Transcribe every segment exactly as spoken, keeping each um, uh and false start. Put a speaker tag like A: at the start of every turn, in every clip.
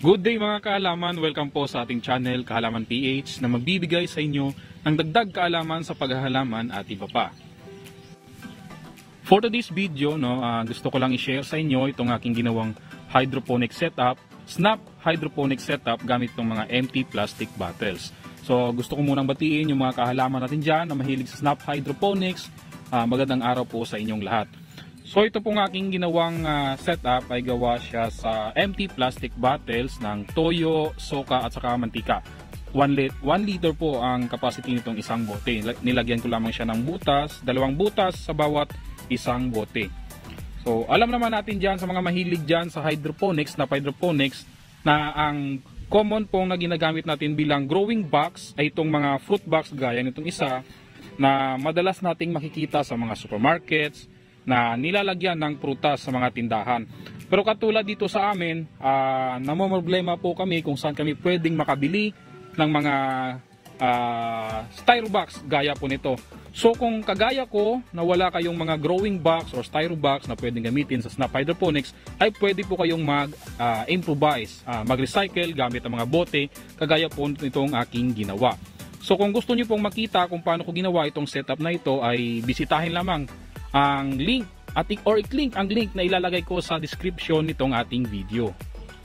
A: Good day mga kaalaman, welcome po sa ating channel Kahalaman P H na magbibigay sa inyo ng dagdag kaalaman sa paghahalaman at iba pa. For today's video, no, uh, gusto ko lang i-share sa inyo itong aking ginawang hydroponic setup, snap hydroponic setup gamit ng mga empty plastic bottles. So gusto ko munang batiin yung mga kahalaman natin dyan na mahilig sa snap hydroponics. Uh, magandang araw po sa inyong lahat. So ito pong aking ginawang uh, setup ay gawa siya sa empty plastic bottles ng toyo, soka at saka mantika. one liter po ang capacity nitong isang bote. Nilagyan ko lamang siya ng butas, dalawang butas sa bawat isang bote. So alam naman natin dyan sa mga mahilig dyan sa hydroponics, na hydroponics, na ang common pong na ginagamit natin bilang growing box ay itong mga fruit box gaya nitong isa na madalas nating makikita sa mga supermarkets, na nilalagyan ng prutas sa mga tindahan. Pero katulad dito sa amin, uh, namomroblema po kami kung saan kami pwedeng makabili ng mga uh, styro box gaya po nito. So kung kagaya ko na wala kayong mga growing box or styro box na pwedeng gamitin sa snap hydroponics, ay pwede po kayong mag-improvise, uh, uh, mag-recycle gamit ang mga bote kagaya po nitong aking ginawa. So kung gusto niyo pong makita kung paano ko ginawa itong setup na ito, ay bisitahin lamang ang link at or i-click ang link na ilalagay ko sa description nitong ating video.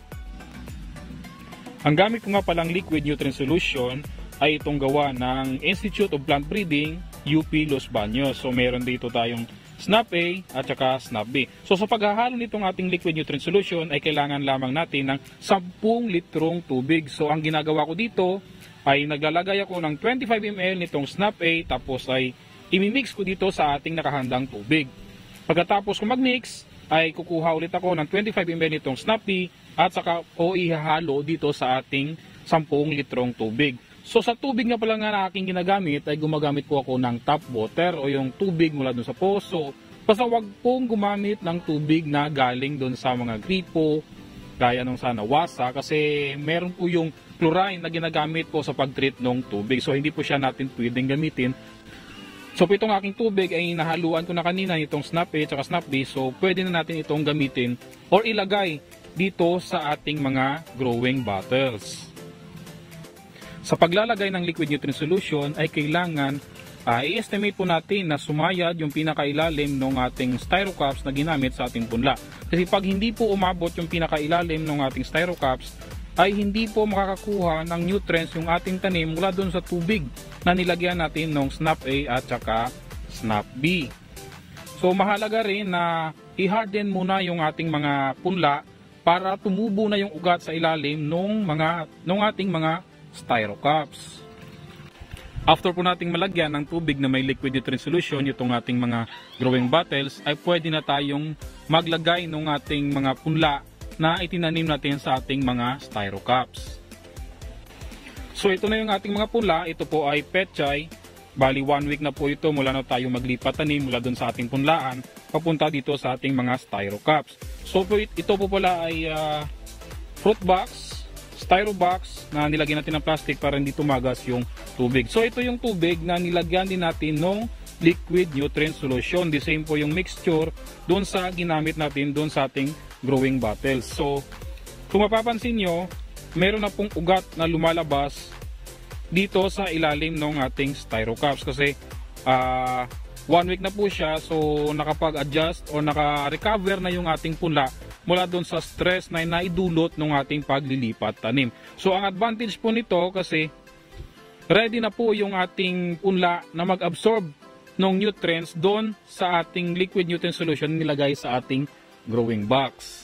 A: Ang gamit ko nga palang liquid nutrient solution ay itong gawa ng Institute of Plant Breeding, U P Los Baños. So meron dito tayong Snap A at saka Snap B. So sa paghahalo nitong ating liquid nutrient solution ay kailangan lamang natin ng ten litrong tubig. So ang ginagawa ko dito ay naglalagay ako ng twenty-five milliliters nitong Snap A, tapos ay imimix ko dito sa ating nakahandang tubig. Pagkatapos ko magmix, ay kukuha ulit ako ng twenty-five milliliters nitong Snap B at saka o ihahalo dito sa ating ten litrong tubig. So sa tubig nga pala nga na aking ginagamit, ay gumagamit po ako ng tap water o yung tubig mula dun sa poso. Basta wag pong gumamit ng tubig na galing dun sa mga gripo, gaya nung sa Nawasa, kasi meron po yung chlorine na ginagamit po sa pag-treat ng tubig. So hindi po siya natin pwedeng gamitin. So itong aking tubig ay nahaluan ko na kanina itong Snap A at Snap B, so pwede na natin itong gamitin or ilagay dito sa ating mga growing bottles. Sa paglalagay ng liquid nutrient solution ay kailangan uh, i-estimate po natin na sumayad yung pinakailalim ng ating styro cups na ginamit sa ating punla. Kasi pag hindi po umabot yung pinakailalim ng ating styro cups, ay hindi po makakakuha ng nutrients yung ating tanim mula doon sa tubig na nilagyan natin ng Snap A at saka Snap B. So mahalaga rin na i-harden muna yung ating mga punla para tumubo na yung ugat sa ilalim ng mga ng ating mga styro cups. After po nating malagyan ng tubig na may liquid nutrient solution itong ating mga growing bottles, ay pwede na tayong maglagay ng ating mga punla na itinanim natin sa ating mga styro cups. So ito na yung ating mga punla. Ito po ay petchay. Bali one week na po ito mula na tayo maglipat tanim mula dun sa ating punlaan papunta dito sa ating mga styro cups. So ito po pala ay uh, fruit box, styro box na nilagyan natin ng plastic para hindi tumagas yung tubig. So ito yung tubig na nilagyan din natin ng liquid nutrient solution. The same po yung mixture doon sa ginamit natin doon sa ating growing bottles. So kung mapapansin nyo, meron na pong ugat na lumalabas dito sa ilalim ng ating styro cups kasi uh, one week na po siya. So nakapag-adjust o naka-recover na yung ating punla mula doon sa stress na naidulot ng ating paglilipat tanim. So ang advantage po nito kasi ready na po yung ating punla na mag-absorb ng nutrients doon sa ating liquid nutrient solution nilagay sa ating growing box.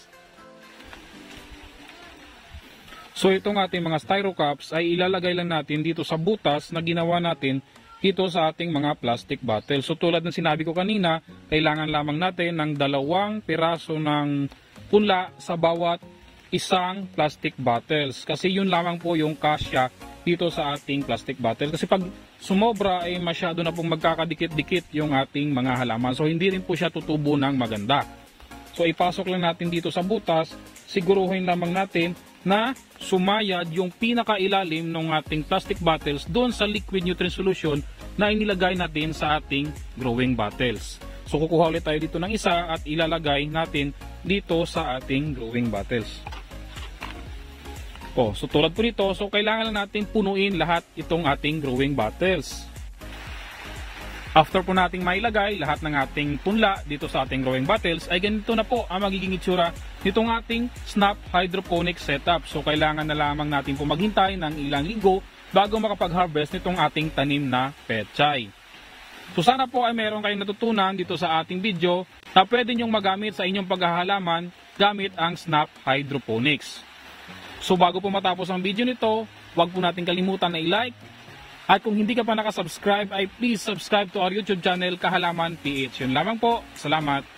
A: So itong ating mga styro cups ay ilalagay lang natin dito sa butas na ginawa natin dito sa ating mga plastic bottle. So tulad ng sinabi ko kanina, kailangan lamang natin ng dalawang piraso ng punla sa bawat isang plastic bottles. Kasi yun lamang po yung kasya dito sa ating plastic bottle. Kasi pag sumobra ay masyado na pong magkakadikit-dikit yung ating mga halaman. So hindi rin po siya tutubo ng maganda. So ipasok lang natin dito sa butas, siguruhin lamang natin na sumayad yung pinakailalim ng ating plastic bottles doon sa liquid nutrient solution na inilagay natin sa ating growing bottles. So kukuha ulit tayo dito ng isa at ilalagay natin dito sa ating growing bottles. Oh, so tulad po nito, so kailangan lang natin punuin lahat itong ating growing bottles. After po nating mailagay lahat ng ating punla dito sa ating growing bottles, ay ganito na po ang magiging itsura nitong ating Snap Hydroponic Setup. So kailangan na lamang natin po maghintay ng ilang linggo bago makapag-harvest nitong ating tanim na pechay. So sana po ay meron kayong natutunan dito sa ating video na pwede nyong magamit sa inyong paghahalaman gamit ang Snap Hydroponics. So bago po matapos ang video nito, huwag po natin kalimutan na i-like. At kung hindi ka pa nakasubscribe ay please subscribe to our YouTube channel Kahalaman P H. Yun lamang po. Salamat.